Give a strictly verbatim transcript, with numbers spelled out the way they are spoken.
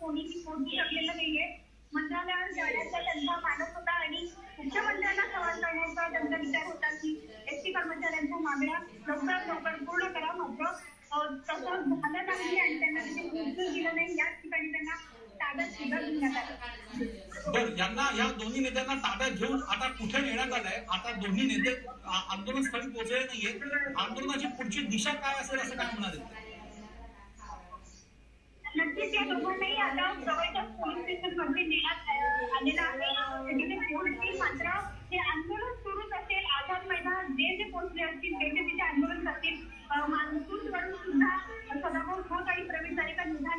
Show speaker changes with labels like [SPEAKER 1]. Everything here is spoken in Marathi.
[SPEAKER 1] कोणीही पोहोचू शकलेलं नाहीये. मंत्रालयावर जाण्याचा त्यांचा मानस होता आणि मुख्यमंत्र्यांना सवाल करण्याचा त्यांचा विचार होता की एसटी कर्मचाऱ्यांच्या मागण्या लवकरात लवकर पूर्ण करा. मात्र तसं झालं नाही आणि त्यांना तिथे पोहोचू दिलं नाही. याच ठिकाणी त्यांना ताब्यात सुद्धा घेण्यात आलं.
[SPEAKER 2] बरं, यांना या दोन्ही नेत्यांना ताब्यात घेऊन आता कुठे नेण्यात आलंय? आता दोन्ही नेते आंदोलन स्थळी पोहोचले नाहीये. आंदोलनाची पुढची दिशा काय असेल असं काय म्हणाले?
[SPEAKER 1] नक्कीच या दोघांनाही आता जवळच्या पोलीस स्टेशन मध्ये नेण्यात आलेलं आहे. तिथे पोहोचतील. मात्र हे आंदोलन सुरूच असेल. आझाद मैदानात जे जे पोहोचले असतील ते ते तिथे आंदोलन करतील. मान्सून वरून सुद्धा सदाभाऊ खोत आणि प्रवीण दरेकर